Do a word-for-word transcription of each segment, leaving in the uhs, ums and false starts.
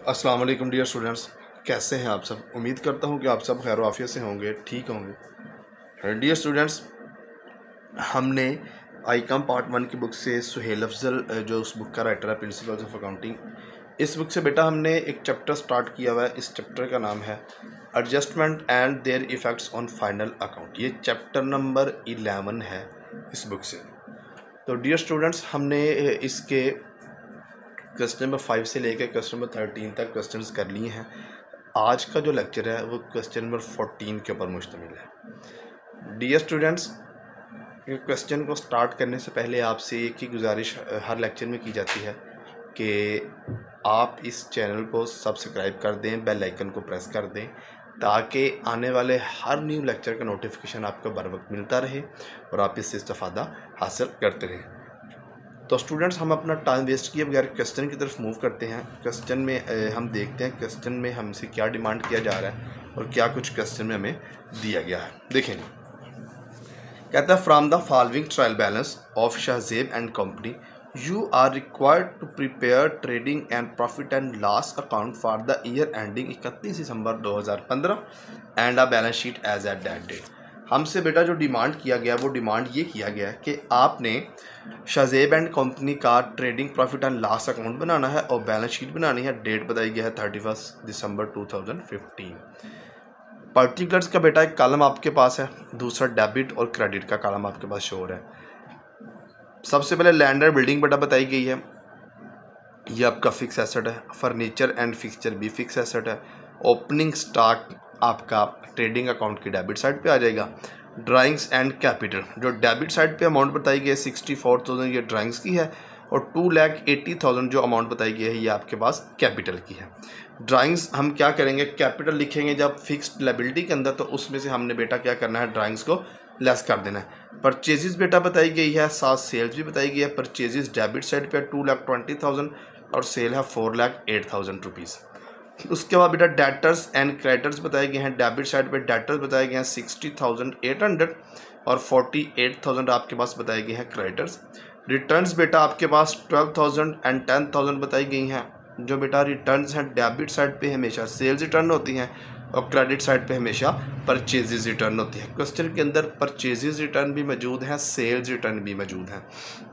अस्सलाम वालेकुम dear students, कैसे हैं आप सब। उम्मीद करता हूं कि आप सब खैर आफियत से होंगे, ठीक होंगे। डियर स्टूडेंट्स, हमने आईकॉम पार्ट वन की बुक से सुहेल अफजल, जो उस बुक का राइटर है, प्रिंसिपल्स ऑफ अकाउंटिंग, इस बुक से बेटा हमने एक चैप्टर स्टार्ट किया हुआ है। इस चैप्टर का नाम है adjustment and their effects on final account. ये चैप्टर नंबर इलेवन है इस बुक से। तो डियर स्टूडेंट्स, हमने इसके क्वेश्चन नंबर फाइव से लेकर क्वेश्चन नंबर थर्टीन तक क्वेश्चंस कर लिए हैं। आज का जो लेक्चर है वो क्वेश्चन नंबर फोर्टीन के ऊपर मुश्तमिल है। डियर स्टूडेंट्स, क्वेश्चन को स्टार्ट करने से पहले आपसे एक ही गुजारिश हर लेक्चर में की जाती है कि आप इस चैनल को सब्सक्राइब कर दें, बेल आइकन को प्रेस कर दें, ताकि आने वाले हर न्यू लेक्चर का नोटिफिकेशन आपको बर वक्त मिलता रहे और आप इससे इस्तेफादा हासिल करते रहें। तो स्टूडेंट्स, हम अपना टाइम वेस्ट किए बगैर क्वेश्चन की तरफ मूव करते हैं। क्वेश्चन में ए, हम देखते हैं क्वेश्चन में हमसे क्या डिमांड किया जा रहा है और क्या कुछ क्वेश्चन में हमें दिया गया है। देखें, कहता है from the following trial balance of Shahzeb and company you are required to prepare trading and profit and loss account for the year ending इकतीस दिसंबर दो हज़ार पंद्रह and a balance sheet as at that date. हमसे बेटा जो demand किया गया वो डिमांड ये किया गया है कि आपने शाहजेब एंड कंपनी का trading profit and loss account बनाना है और बैलेंस शीट बनानी है। डेट बताई गया है thirty first December two thousand fifteen. Particulars का बेटा एक कॉलम आपके पास है, दूसरा डेबिट और क्रेडिट का कॉलम आपके पास शो हो रहा है। सबसे पहले लैंड एंड बिल्डिंग बेटा बताई गई है, ये आपका फिक्स एसेट है। फर्नीचर एंड फिक्सचर भी फिक्स एसेट है। ओपनिंग स्टॉक आपका ट्रेडिंग अकाउंट की डेबिट साइड पे आ जाएगा। ड्राइंग्स एंड कैपिटल, जो डेबिट साइड पे अमाउंट बताई गई है सिक्सटी फोर थाउजेंड ये ड्राइंग्स की है और टू लैख एट्टी थाउजेंड जो अमाउंट बताई गई है ये आपके पास कैपिटल की है। ड्राइंग्स हम क्या करेंगे, कैपिटल लिखेंगे जब फिक्स्ड लायबिलिटी के अंदर, तो उसमें से हमने बेटा क्या करना है, ड्राइंग्स को लेस कर देना है। परचेजेस बेटा बताई गई है, साथ सेल्स भी बताई गई है। परचेजेस डेबिट साइड पे टू लाख ट्वेंटी थाउजेंड और सेल है four lakh eight thousand rupees. उसके बाद बेटा डेटर्स एंड क्रेडिटर्स बताए गए हैं। डेबिट साइड पे डेटर्स बताए गए हैं सिक्सटी थाउजेंड एट हंड्रेड और फोर्टी एट थाउजेंड आपके पास बताए गए हैं क्रेडिटर्स। रिटर्न्स बेटा आपके पास twelve thousand and ten thousand बताई गई हैं। जो बेटा रिटर्न्स हैं डेबिट साइड पे हमेशा सेल्स रिटर्न होती हैं और क्रेडिट साइड पे हमेशा परचेजेस रिटर्न होती है। क्वेश्चन के अंदर परचेजेस रिटर्न भी मौजूद हैं, सेल्स रिटर्न भी मौजूद हैं।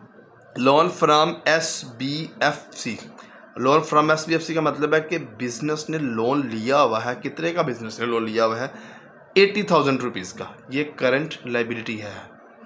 Loan from S B F C, loan from S B F C का मतलब है कि बिजनेस ने लोन लिया हुआ है। कितने का बिजनेस ने लोन लिया हुआ है, एटी थाउजेंड रुपीज़ का। ये करंट लाइबिलिटी है।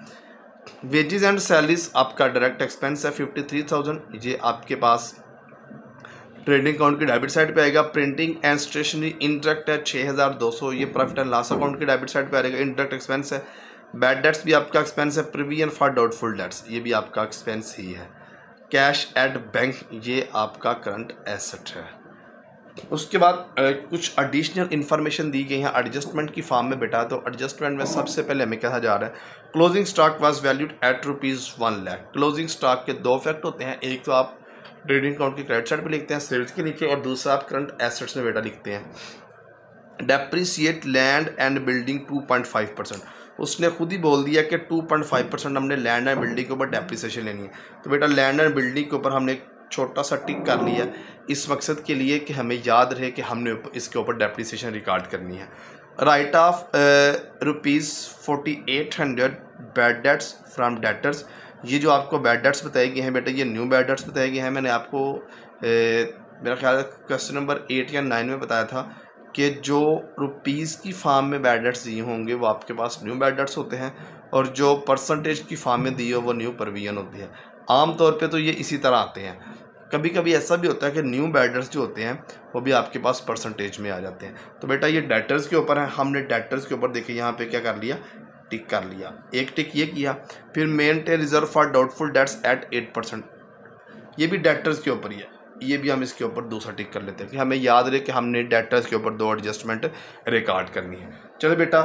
वेजेस एंड सैलरीज आपका डायरेक्ट एक्सपेंस है फिफ्टी थ्री थाउजेंड, ये आपके पास ट्रेडिंग अकाउंट की डेबिट साइड पे आएगा। प्रिंटिंग एंड स्टेशनरी इनडायरेक्ट है छः हज़ार दो सौ, ये प्रॉफिट एंड लॉस अकाउंट की डेबिट साइड पे आएगा, इनडायरेक्ट एक्सपेंस है। बैड डेट्स भी आपका एक्सपेंस है। प्रीवियन फॉर डाउटफुल डेट्स, ये भी आपका एक्सपेंस ही है। कैश एट बैंक, ये आपका करंट एसेट है। उसके बाद कुछ एडिशनल इन्फॉर्मेशन दी गई है एडजस्टमेंट की फॉर्म में बेटा। तो एडजस्टमेंट में सबसे पहले हमें कहा जा रहा है closing stock was valued at rupees one lakh. Closing stock के दो फैक्ट होते हैं, एक तो आप ट्रेडिंग अकाउंट की क्रेडिट साइड पे लिखते हैं सेल्स के नीचे, और दूसरा आप करंट एसेट्स में बेटा लिखते हैं। Depreciate land and building two point five percent, उसने खुद ही बोल दिया कि टू पॉइंट फाइव परसेंट हमने लैंड एंड बिल्डिंग के ऊपर डेप्रिसिएशन लेनी है। तो बेटा लैंड एंड बिल्डिंग के ऊपर हमने एक छोटा सा टिक कर लिया इस मकसद के लिए कि हमें याद रहे कि हमने इसके ऊपर डेप्रिसिएशन रिकॉर्ड करनी है। Write off rupees forty eight hundred bad debts from debtors, ये जो आपको बैड डेट्स बताए गए हैं बेटा, ये न्यू बैड डेट्स बताए गए हैं। मैंने आपको ए, मेरा ख्याल क्वेश्चन नंबर एट या नाइन में बताया था कि जो रुपीज़ की फॉर्म में बैड डेट्स दिए होंगे वो आपके पास न्यू बैड डेट्स होते हैं, और जो परसेंटेज की फॉर्म में दी हो वो न्यू प्रोविजन होती है। आम तौर पे तो ये इसी तरह आते हैं। कभी कभी ऐसा भी होता है कि न्यू बैड डेट्स जो होते हैं वो भी आपके पास परसेंटेज में आ जाते हैं। तो बेटा ये डेटर्स के ऊपर है, हमने डेटर्स के ऊपर देखिए यहाँ पे क्या कर लिया, टिक कर लिया। एक टिक ये किया, फिर maintain reserve for doubtful debts at eight percent, ये भी डेटर्स के ऊपर ही है, ये भी हम इसके ऊपर दूसरा टिक कर लेते हैं कि हमें याद रहे कि हमने डेटर्स के ऊपर दो एडजस्टमेंट रिकॉर्ड करनी है। चलो बेटा,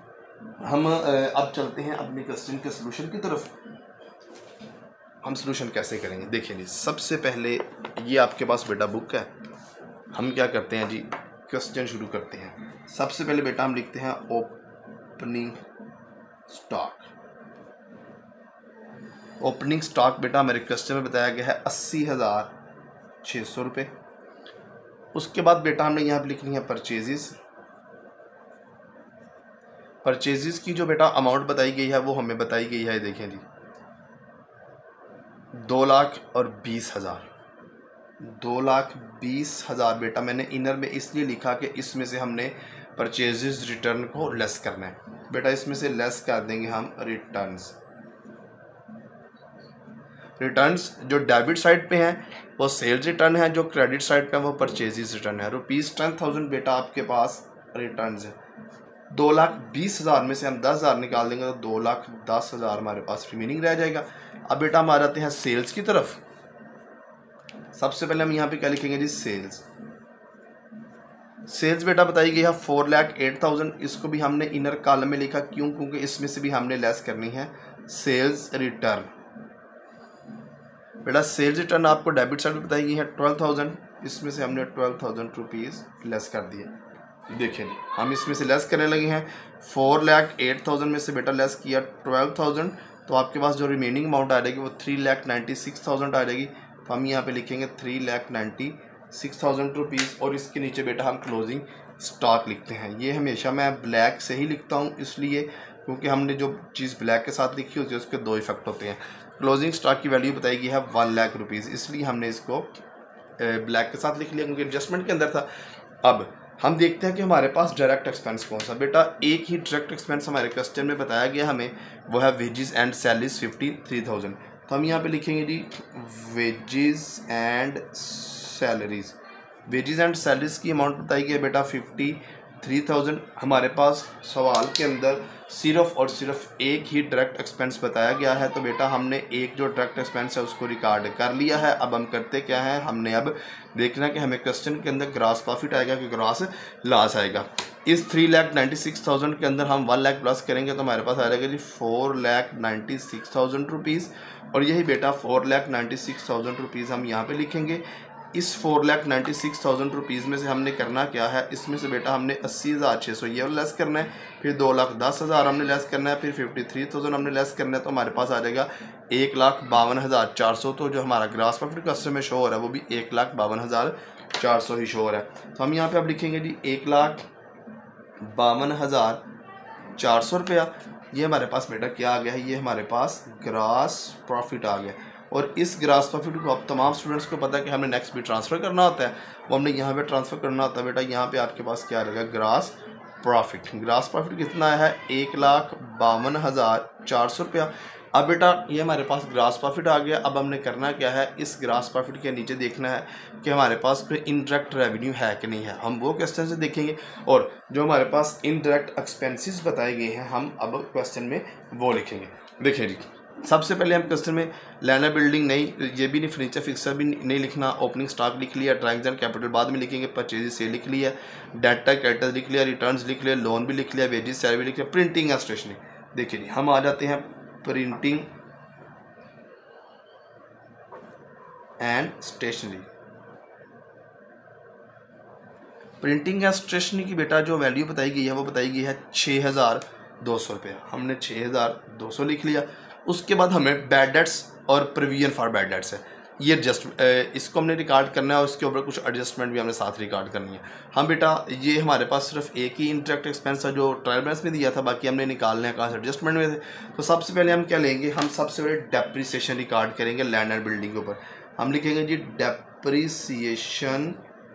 हम अब चलते हैं अपने क्वेश्चन के सोल्यूशन की तरफ। हम सोल्यूशन कैसे करेंगे, देखिए जी, सबसे पहले ये आपके पास बेटा बुक है। हम क्या करते हैं जी, क्वेश्चन शुरू करते हैं। सबसे पहले बेटा हम लिखते हैं ओपनिंग स्टॉक। ओपनिंग स्टॉक बेटा मेरे क्वेश्चन में बताया गया है अस्सी हज़ार छः सौ रुपये। उसके बाद बेटा हमने यहाँ पे लिखनी है परचेजेस। परचेजेस की जो बेटा अमाउंट बताई गई है वो हमें बताई गई है, देखें जी, दो लाख और बीस हज़ार दो लाख बीस हज़ार बेटा मैंने इनर में इसलिए लिखा कि इसमें से हमने परचेजेस रिटर्न को लेस करना है। बेटा इसमें से लेस कर देंगे हम रिटर्न्स। रिटर्न्स जो डेबिट साइड पे हैं वो सेल्स रिटर्न है, जो क्रेडिट साइड पे है वो परचेजेस रिटर्न है। रुपीज़ टेन थाउजेंड बेटा आपके पास रिटर्न्स है। दो लाख बीस हज़ार में से हम दस हज़ार निकाल देंगे तो दो लाख दस हज़ार हमारे पास रिमेनिंग रह जाएगा। अब बेटा हम आ जाते हैं सेल्स की तरफ। सबसे पहले हम यहाँ पे क्या लिखेंगे जी, सेल्स। सेल्स बेटा बताई गई है फोर लाख एट थाउजेंड। इसको भी हमने इनर कॉलम में लिखा, क्यों? क्योंकि इसमें से भी हमने लेस करनी है सेल्स रिटर्न। बेटा सेल्स रिटर्न आपको डेबिट साइड में बताई गई है ट्वेल्व थाउजेंड, इसमें से हमने ट्वेल्व थाउजेंड रुपीज़ लेस कर दिए। देखिए हम इसमें से लेस करने लगे हैं। फोर लाख एट थाउजेंड में से बेटा लेस किया ट्वेल्व थाउजेंड, तो आपके पास जो रिमेनिंग अमाउंट आ जाएगी वो three lakh ninety six thousand आ जाएगी। तो हम यहाँ पे लिखेंगे three lakh ninety six thousand rupees और इसके नीचे बेटा हम क्लोजिंग स्टॉक लिखते हैं। ये हमेशा मैं ब्लैक से ही लिखता हूँ, इसलिए क्योंकि हमने जो चीज़ ब्लैक के साथ लिखी होती है उसके दो इफेक्ट होते हैं। क्लोजिंग स्टॉक की वैल्यू बताई गई है वन लाख रुपीज़, इसलिए हमने इसको ब्लैक के साथ लिख लिया क्योंकि एडजस्टमेंट के अंदर था। अब हम देखते हैं कि हमारे पास डायरेक्ट एक्सपेंस कौन सा। बेटा एक ही डायरेक्ट एक्सपेंस हमारे क्वेश्चन में बताया गया हमें, वो है wages and salaries fifty three thousand. तो हम यहाँ पे लिखेंगे जी wages and salaries. Wages and salaries की अमाउंट बताई गई है बेटा फिफ्टी थ्री थाउजेंड। हमारे पास सवाल के अंदर सिर्फ और सिर्फ एक ही डायरेक्ट एक्सपेंस बताया गया है, तो बेटा हमने एक जो डायरेक्ट एक्सपेंस है उसको रिकॉर्ड कर लिया है। अब हम करते क्या है, हमने अब देखना कि हमें क्वेश्चन के अंदर ग्रास प्रॉफिट आएगा कि ग्रास लॉस आएगा। इस three lakh ninety six thousand के अंदर हम वन लाख प्लस करेंगे तो हमारे पास आ जाएगा जी four lakh ninety six thousand rupees. और यही बेटा four lakh ninety six thousand rupees हम यहाँ पे लिखेंगे। इस four lakh ninety six thousand rupees में से हमने करना क्या है, इसमें से बेटा हमने अस्सी हज़ार छः सौ ये लेस करना है, फिर दो लाख दस हज़ार हमने लेस करना है, फिर फिफ्टी थ्री थाउजेंड हमने लेस करना है, तो हमारे पास आ जाएगा एक लाख बावन हज़ार चार सौ। तो जो हमारा ग्रास प्रॉफिट क्वेश्चन में शो हो रहा है वो भी एक लाख बावन हज़ार चार सौ ही शो हो रहा है। तो हम यहाँ पे अब लिखेंगे जी एक लाख बावन हज़ार चार सौ रुपया। ये हमारे पास बेटा क्या आ गया है, ये हमारे पास ग्रास प्रॉफिट आ गया। और इस ग्रास प्रॉफिट को अब तमाम स्टूडेंट्स को पता है कि हमें नेक्स्ट भी ट्रांसफ़र करना होता है, वो हमने यहाँ पे ट्रांसफ़र करना होता है। बेटा यहाँ पे आपके पास क्या रहेगा, ग्रास प्रॉफिट। ग्रास प्रॉफिट कितना है, एक लाख बावन हज़ार चार सौ रुपया। अब बेटा ये हमारे पास ग्रास प्रॉफिट आ गया। अब हमने करना क्या है, इस ग्रास प्रॉफिट के नीचे देखना है कि हमारे पास कोई इनडायरेक्ट रेवेन्यू है कि नहीं है। हम वो क्वेश्चन से देखेंगे और जो हमारे पास इनडायरेक्ट एक्सपेंसेस बताए गए हैं हम अब क्वेश्चन में वो लिखेंगे। देखिए जी सबसे पहले हम क्वेश्चन में लैंड एंड बिल्डिंग नहीं, ये भी नहीं, फर्नीचर फिक्सर भी नहीं लिखना, ओपनिंग स्टॉक लिख लिया, ड्राइंग्स एंड कैपिटल बाद में लिखेंगे, परचेज से लिख लिया, डेटा क्रेडिटर्स लिख लिया, रिटर्न्स लिख लिया, लोन भी लिख लिया, वेजेस सैलरी लिख लिया, प्रिंटिंग एंड स्टेशनरी। देखिए जी हम आ जाते हैं printing and stationery. Printing and stationery की बेटा जो वैल्यू बताई गई है वो बताई गई है छः हज़ार दो सौ रुपया। हमने छः हज़ार दो सौ लिख लिया। उसके बाद हमें बैड डेट्स और प्रोविजन फॉर बैड डेट्स है, ये एडजस्ट इसको हमने रिकॉर्ड करना है और इसके ऊपर कुछ एडजस्टमेंट भी हमने साथ रिकॉर्ड करनी है। हम बेटा ये हमारे पास सिर्फ एक ही इंटरेक्ट एक्सपेंस है जो ट्रायल बैलेंस में दिया था, बाकी हमने निकालने कहा एडजस्टमेंट में थे। तो सबसे पहले हम क्या लेंगे, हम सबसे पहले डेप्रिसिएशन रिकॉर्ड करेंगे लैंड एंड बिल्डिंग के ऊपर। हम लिखेंगे जी depreciation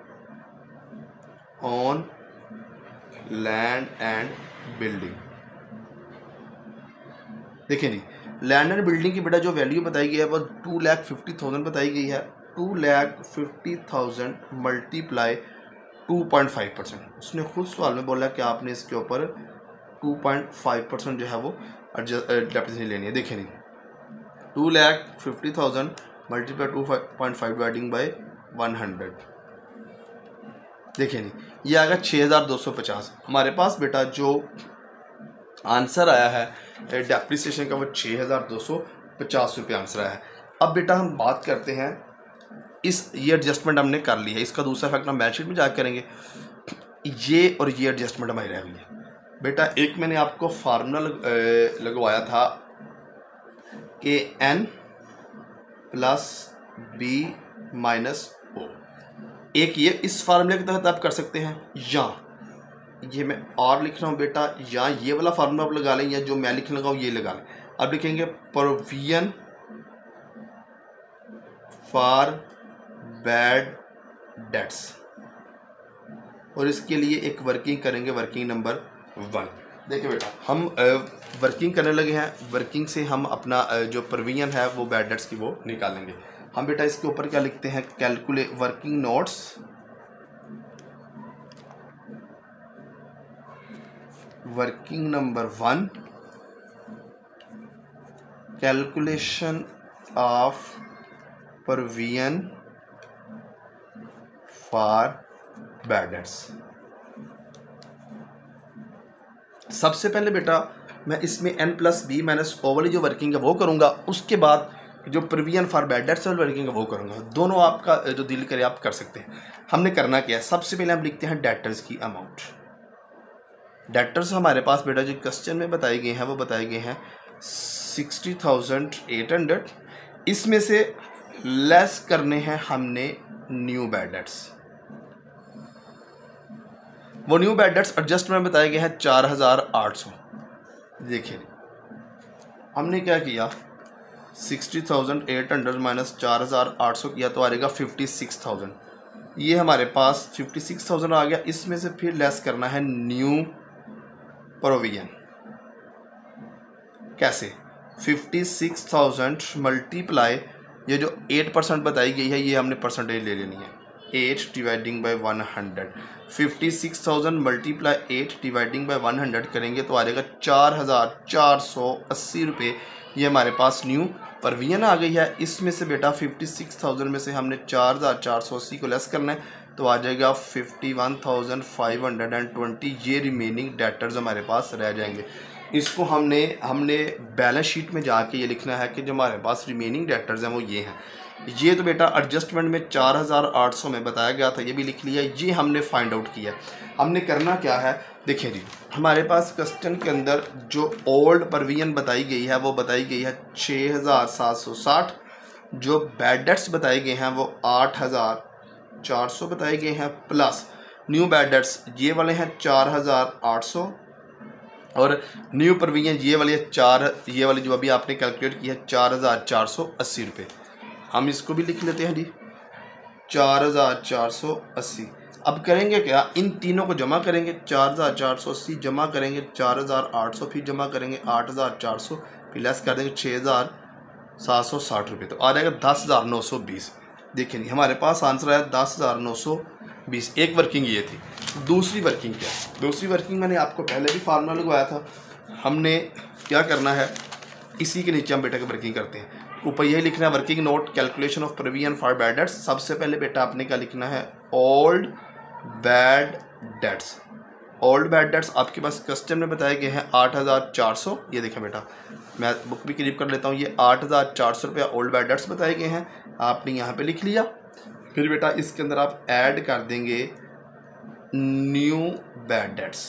on land and building. देखिए जी लैंड एंड बिल्डिंग की बेटा जो वैल्यू बताई गई है वो टू लैख फिफ्टी थाउजेंड बताई गई है। Two lakh fifty thousand multiply two point five percent. उसने खुद सवाल में बोला कि आपने इसके ऊपर टू पॉइंट फाइव परसेंट जो है वो डेप्रिसिएशन लेनी है। देखिए नहीं two lakh fifty thousand multiply two point five dividing by one hundred. देखिए नहीं ये आएगा छः हज़ार दो सौ पचास। हमारे पास बेटा जो आंसर आया है डेप्रिसिएशन का वो छः हज़ार दो सौ पचास रुपये आंसर आया है। अब बेटा हम बात करते हैं इस ये एडजस्टमेंट हमने कर ली है, इसका दूसरा फैक्ट हम बैलेंस शीट में जा करेंगे। ये और ये एडजस्टमेंट हमारी रह गई है। बेटा एक मैंने आपको फार्मूला लग, लगवाया था a N plus B minus O. एक ये इस फार्मूले के तहत आप कर सकते हैं, या ये मैं और लिख रहा हूँ बेटा, या ये वाला फार्मूला आप लगा लें, या जो मैं लिखने लगा हूँ ये लगा लें। अब लिखेंगे प्रोविजन फॉर बैड डेट्स, और इसके लिए एक वर्किंग करेंगे, वर्किंग नंबर वन। देखिए बेटा, हम वर्किंग करने लगे हैं, वर्किंग से हम अपना जो प्रोविजन है वो बैड डेट्स की वो निकालेंगे। हम बेटा इसके ऊपर क्या लिखते हैं, calculate working notes, working number one, calculation of provision for bad debts. सबसे पहले बेटा मैं इसमें N plus B minus O वाली जो वर्किंग है वो करूँगा, उसके बाद जो प्रोविजन फॉर बैड डेट्स वाली वर्किंग है वो करूँगा। दोनों आपका जो दिल करे आप कर सकते हैं। हमने करना क्या है, सबसे पहले हम लिखते हैं डेटर्स की अमाउंट। डेटर्स हमारे पास बेटा जो क्वेश्चन में बताए गए हैं वो बताए गए हैं सिक्सटी थाउजेंड एट हंड्रेड, इसमें से लेस करने हैं हमने न्यू बैड डेट्स। वो न्यू बैड डेट्स एडजस्टमेंट बताए गए हैं चार हज़ार आठ सौ। देखिए हमने क्या किया, sixty thousand eight hundred minus चार हज़ार आठ सौ किया तो आ जाएगा फिफ्टी सिक्स थाउजेंड। ये हमारे पास फिफ्टी सिक्स थाउजेंड आ गया। इसमें से फिर लेस करना है न्यू प्रोविजन। कैसे, फिफ्टी सिक्स थाउजेंड मल्टीप्लाई ये जो एट परसेंट बताई गई है ये हमने परसेंटेज ले लेनी है, eight dividing by one hundred. Fifty six thousand multiply eight dividing by one hundred करेंगे तो आ जाएगा चार हज़ार चार सौ अस्सी रुपये। ये हमारे पास न्यू प्रोविजन आ गई है। इसमें से बेटा फिफ्टी सिक्स थाउजेंड में से हमने चार हज़ार चार सौ अस्सी को लेस करना है तो आ जाएगा fifty one thousand five hundred and twenty. ये रिमेनिंग डेटर्स हमारे पास रह जाएंगे। इसको हमने हमने बैलेंस शीट में जाके ये लिखना है कि जो हमारे पास रिमेनिंग डेटर्स हैं वो ये हैं। ये तो बेटा एडजस्टमेंट में चार हज़ार आठ सौ में बताया गया था, ये भी लिख लिया। ये हमने फाइंड आउट किया। हमने करना क्या है, देखिए जी, हमारे पास क्वेश्चन के अंदर जो ओल्ड प्रोविजन बताई गई है वो बताई गई है छः हज़ार सात सौ साठ। जो बैड डेट्स बताए गए हैं वो आठ हज़ार चार सौ बताए गए हैं, प्लस न्यू बैड डेट्स ये वाले हैं चार हज़ार आठ सौ, और न्यू प्रोविजन ये वाली है चार, ये वाली जो अभी आपने कैलकुलेट की है चार हज़ार चार सौ अस्सी रुपये। हम इसको भी लिख लेते हैं जी, चार हज़ार चार सौ अस्सी। अब करेंगे क्या, इन तीनों को जमा करेंगे, चार हज़ार चार सौ अस्सी जमा करेंगे चार हज़ार आठ सौ, फिर जमा करेंगे आठ हज़ार चार सौ, फिर लेस कर देंगे छः हज़ार सात सौ साठ रुपये, तो आ जाएगा दस हज़ार नौ सौ बीस। देखिए नहीं, हमारे पास आंसर आया दस हज़ार नौ सौ बीस। एक वर्किंग ये थी। दूसरी वर्किंग क्या है, दूसरी वर्किंग मैंने आपको पहले भी फार्मूला लगवाया था। हमने क्या करना है, इसी के नीचे हम बेटा की वर्किंग करते हैं। ऊपर यही लिखना है working note calculation of provision for bad debts. सबसे पहले बेटा आपने क्या लिखना है, old bad debts. Old bad debts आपके पास क्वेश्चन में बताए गए हैं आठ हज़ार चार सौ। ये देखें बेटा, मैं बुक भी करीब कर लेता हूँ। ये आठ हज़ार चार सौ रुपया ओल्ड बैड डेट्स बताए गए हैं, आपने यहाँ पे लिख लिया। फिर बेटा इसके अंदर आप ऐड कर देंगे new bad debts.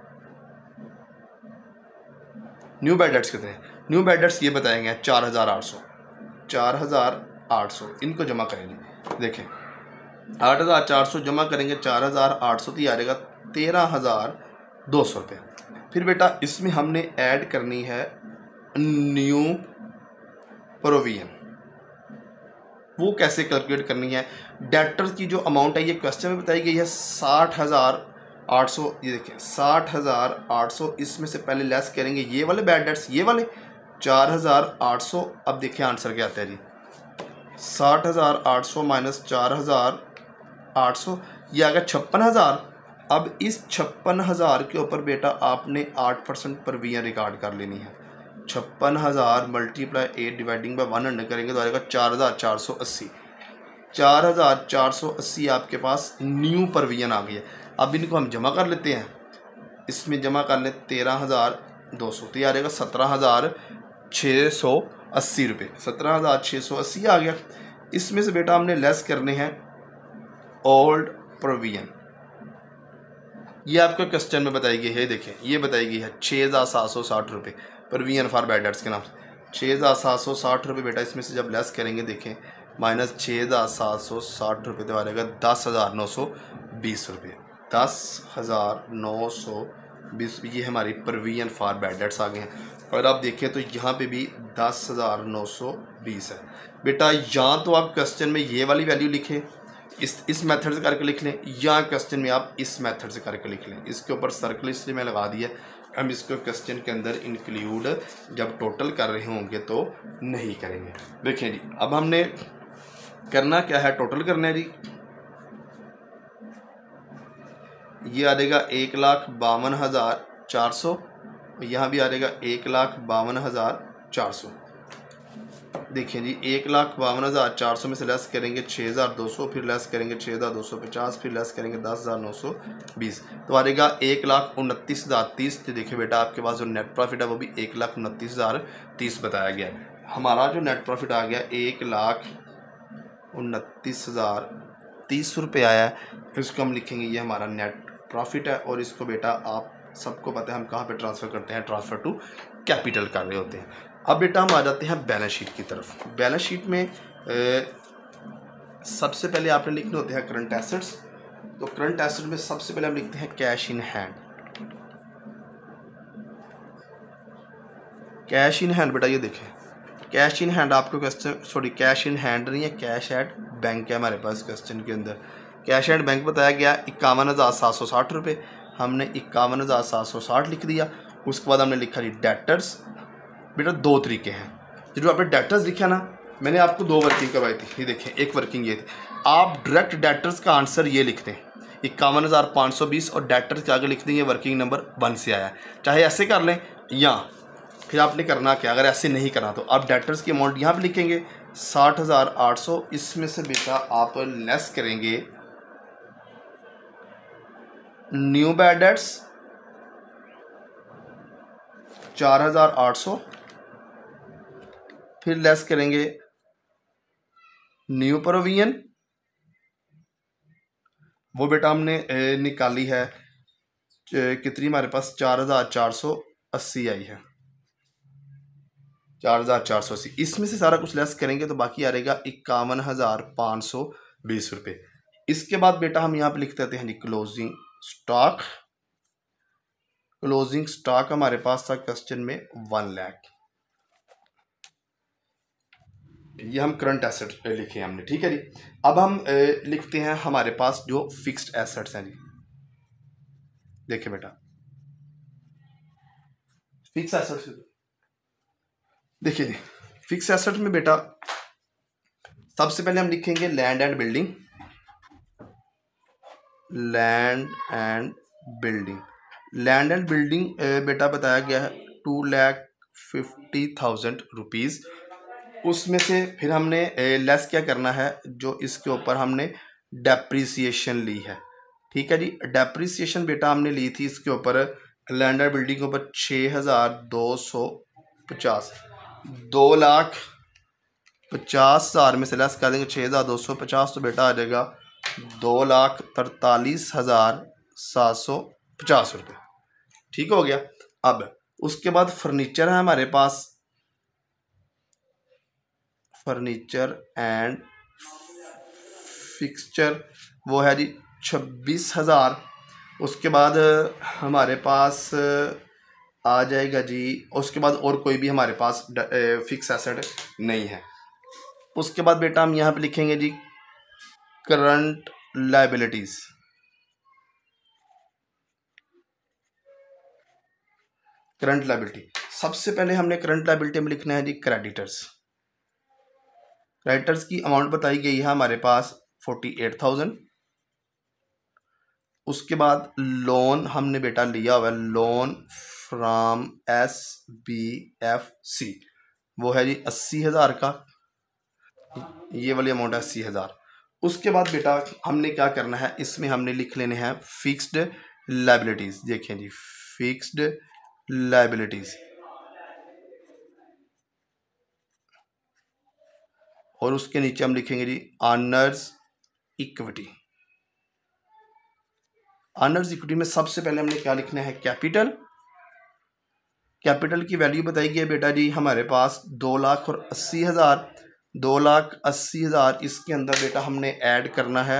New bad debts कितने हैं, न्यू बैड डेट्स ये बताएंगे चार हज़ार आठ सौ, चार हज़ार आठ सौ इनको जमा करेंगे। देखें आठ हज़ार चार सौ जमा करेंगे चार हज़ार आठ सौ, तो ये आ जाएगा तेरह हज़ार दो सौ रुपये। फिर बेटा इसमें हमने ऐड करनी है न्यू प्रोविजन। वो कैसे कैलकुलेट करनी है, डेटर्स की जो अमाउंट है ये क्वेश्चन में बताई गई है साठ हज़ार आठ सौ। ये देखिए साठ हज़ार आठ सौ, इसमें से पहले लेस करेंगे ये वाले बैड डेट्स, ये वाले चार हज़ार आठ सौ। अब देखिए आंसर क्या आता है जी, साठ हज़ार आठ सौ माइनस चार हज़ार आठ सौ, ये आ गया छप्पन हज़ार। अब इस छप्पन हज़ार के ऊपर बेटा आपने आठ परसेंट प्रोविजन रिकॉर्ड कर लेनी है। छप्पन हज़ार multiply eight dividing by one hundred करेंगे तो आएगा चार हज़ार चार सौ अस्सी। चार हज़ार चार सौ अस्सी आपके पास न्यू प्रोविजन आ गई है। अब इनको हम जमा कर लेते हैं, इसमें जमा कर लें तेरह हज़ार दो सौ, तो ये आ जाएगा सत्रह हज़ार छः सौ अस्सी रुपये। सत्रह हज़ार छः सौ अस्सी आ गया। इसमें से बेटा हमने लेस करने हैं ओल्ड प्रोविजन। ये आपको क्वेश्चन में बताई गई है, देखें ये बताई गई है छः हज़ार सात सौ साठ रुपये प्रोविजन फॉर बैड डेट्स के नाम से। छः हज़ार सात सौ साठ रुपये बेटा इसमें से जब लेस करेंगे, देखें माइनस छः हज़ार सात सौ साठ रुपये तो आ जाएगा दस हज़ार नौ सौ बीस रुपये। दस हज़ार नौ सौ बीस ये हमारी प्रोविजन फॉर बैड डेट्स आ गए हैं। और आप देखें तो यहाँ पे भी दस हज़ार नौ सौ बीस है। बेटा या तो आप क्वेश्चन में ये वाली वैल्यू लिखें, इस इस मेथड से करके लिख लें, या क्वेश्चन में आप इस मेथड से करके लिख लें। इसके ऊपर सर्कल इसलिए मैं लगा दिया, हम इसको क्वेश्चन के अंदर इंक्लूड जब टोटल कर रहे होंगे तो नहीं करेंगे। देखें जी, अब हमने करना क्या है, टोटल करना है जी। ये आ जाएगा एक लाख बावन हज़ार चार सौ, यहाँ भी आ जाएगा एक लाख बावन हज़ार चार सौ। देखिए जी, एक लाख बावन हज़ार चार सौ में से लेस करेंगे छः हज़ार दो सौ, फिर लेस करेंगे छः हज़ार दो सौ पचास, फिर लेस करेंगे दस हज़ार नौ सौ बीस, तो आ जाएगा एक लाख उनतीस हज़ार तीस। तो देखिए बेटा आपके पास जो नेट प्रॉफिट है वो भी एक लाख उनतीस हज़ार तीस बताया गया है। हमारा जो नेट प्रॉफिट आ गया एक लाख उनतीस हज़ार तीस रुपये आया है। इसको हम लिखेंगे ये हमारा नेट प्रॉफिट है। और इसको बेटा आप सबको पता है हम कहाँ पे ट्रांसफ़र करते हैं, ट्रांसफ़र टू कैपिटल कर रहे होते हैं। अब बेटा हम आ जाते हैं बैलेंस शीट की तरफ। बैलेंस शीट में ए, सबसे पहले आपने लिखने होते हैं करंट एसेट्स। तो करंट एसेट में सबसे पहले हम लिखते हैं cash in hand. Cash in hand बेटा ये देखें, कैश इन हैंड आपको question sorry cash in hand नहीं है, कैश एट बैंक है हमारे पास क्वेश्चन के अंदर। कैश एट बैंक बताया गया इक्यावन हज़ार सात सौ साठ रुपये, हमने इक्यावन हज़ार सात सौ साठ लिख दिया। उसके बाद हमने लिखा जी डेटर्स। बेटा दो तरीके हैं, जो आपने डेटर्स लिखा ना, मैंने आपको दो वर्किंग करवाई थी। ये देखें, एक वर्किंग ये थी, आप डायरेक्ट डेटर्स का आंसर ये लिखते हैं इक्यावन हज़ार पाँच सौ बीस और डेटर्स के आगे लिख देंगे वर्किंग नंबर वन से आया है। चाहे ऐसे कर लें, या फिर आपने करना क्या, अगर ऐसे नहीं करना तो आप डेटर्स की अमाउंट यहाँ पे लिखेंगे साठ हज़ार आठ सौ। इसमें से बेटा आप लेस करेंगे न्यू बैड डेट्स चार हज़ार आठ सौ, फिर लेस करेंगे न्यू प्रोविजन, वो बेटा हमने निकाली है कितनी, हमारे पास चार हज़ार चार सौ अस्सी आई है, चार हज़ार चार सौ अस्सी। इसमें से सारा कुछ लेस करेंगे तो बाकी आ रहेगा इक्यावन हज़ार पाँच सौ बीस रुपये। इसके बाद बेटा हम यहाँ पे लिख देते हैं क्लोजिंग स्टॉक। क्लोजिंग स्टॉक हमारे पास था क्वेश्चन में वन लाख। ये हम करंट एसेट लिखे हैं हमने, ठीक है जी। अब हम ए, लिखते हैं हमारे पास जो फिक्स्ड एसेट्स हैं जी। देखिए बेटा फिक्स एसेट्स, देखिए जी फिक्स एसेट में बेटा सबसे पहले हम लिखेंगे land and building. Land and building land and building बेटा बताया गया है two lakh fifty thousand rupees. उसमें से फिर हमने लेस क्या करना है, जो इसके ऊपर हमने डेप्रीसिएशन ली है, ठीक है जी। डेप्रीसिएशन बेटा हमने ली थी इसके ऊपर लैंड एंड बिल्डिंग के ऊपर छः हज़ार दो सौ पचास, दो लाख पचास हज़ार में से लेस कर देंगे छः हज़ार दो सौ पचास, तो बेटा आ जाएगा दो लाख तरतालीस हज़ार सात सौ पचास रुपये, ठीक हो गया। अब उसके बाद फर्नीचर है हमारे पास, फर्नीचर एंड फिक्सचर वो है जी छब्बीस हज़ार। उसके बाद हमारे पास आ जाएगा जी, उसके बाद और कोई भी हमारे पास फिक्स एसेट नहीं है। उसके बाद बेटा हम यहाँ पे लिखेंगे जी करंट लायबिलिटीज़। करंट लायबिलिटी सबसे पहले हमने करंट लायबिलिटी में लिखना है जी क्रेडिटर्स। क्रेडिटर्स की अमाउंट बताई गई है हमारे पास फोर्टी एट थाउजेंड। उसके बाद लोन हमने बेटा लिया हुआ है loan from S B F C, वो है जी अस्सी हज़ार का, ये वाली अमाउंट है अस्सी हज़ार। उसके बाद बेटा हमने क्या करना है, इसमें हमने लिख लेने हैं फिक्स्ड लायबिलिटीज़। देखें जी फिक्स्ड लायबिलिटीज़, और उसके नीचे हम लिखेंगे जी ऑनर्स इक्विटी। ऑनर्स इक्विटी में सबसे पहले हमने क्या लिखना है कैपिटल। कैपिटल की वैल्यू बताई गई है बेटा जी हमारे पास दो लाख और अस्सी हज़ार। दो लाख अस्सी हज़ार इसके अंदर बेटा हमने ऐड करना है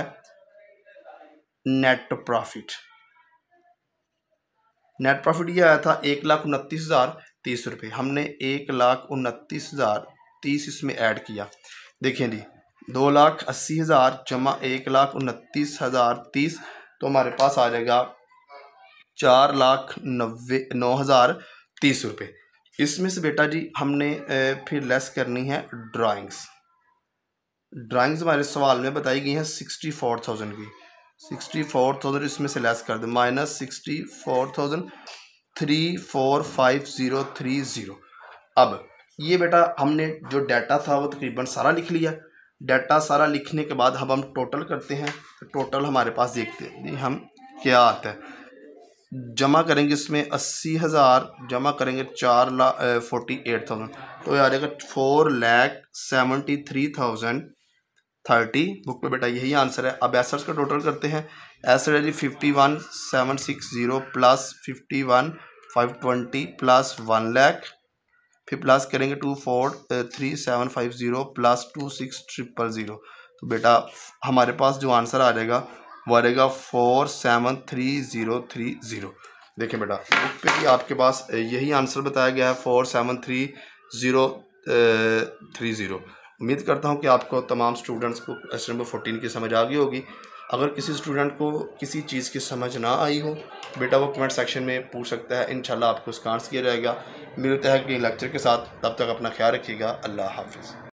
नेट प्रॉफिट। नेट प्रॉफिट ये आया था एक लाख उनतीस हज़ार तीस रुपये, हमने एक लाख उनतीस हज़ार तीस इसमें ऐड किया। देखिए जी, दो लाख अस्सी हज़ार जमा एक लाख उनतीस हज़ार तीस, तो हमारे पास आ जाएगा चार लाख नब्बे नौ हज़ार तीस रुपये। इसमें से बेटा जी हमने फिर लेस करनी है ड्राइंग्स। ड्राइंग्स हमारे सवाल में बताई गई हैं सिक्सटी फोर थाउजेंड की, सिक्सटी फोर थाउजेंड इसमें से लेस कर दो, minus sixty four thousand three four five zero three zero. अब ये बेटा हमने जो डाटा था वो तकरीबन सारा लिख लिया। डाटा सारा लिखने के बाद अब हम टोटल करते हैं, तो टोटल हमारे पास देखते हैं हम क्या आता है। जमा करेंगे इसमें अस्सी हज़ार, जमा करेंगे चार लाख फोर्टी एट थाउजेंड, तो आ जाएगा four lakh seventy three thousand thirty. Book पे बेटा यही आंसर है। अब एसेट्स का टोटल करते हैं। एसेट है जी fifty one seven six zero plus fifty one five twenty plus one lakh, फिर प्लस करेंगे two four three seven five zero plus two six triple zero, तो बेटा हमारे पास जो आंसर आ जाएगा वो आ जाएगा four seven three zero three zero. देखिए बेटा बुक पे भी आपके पास यही आंसर बताया गया है, four seven three zero three zero. उम्मीद करता हूँ कि आपको तमाम स्टूडेंट्स को क्वेश्चन नंबर फोर्टीन की समझ आ गई होगी। अगर किसी स्टूडेंट को किसी चीज़ की समझ ना आई हो बेटा वो कमेंट सेक्शन में पूछ सकता है, इंशाल्लाह आपको उसका आंसर किया जाएगा। मिलता है कि लेक्चर के साथ, तब तक अपना ख्याल रखिएगा। अल्लाह हाफिज़।